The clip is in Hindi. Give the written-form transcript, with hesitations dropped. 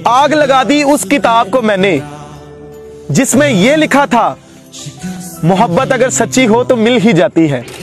आग लगा दी उस किताब को मैंने जिसमें यह लिखा था, मोहब्बत अगर सच्ची हो तो मिल ही जाती है।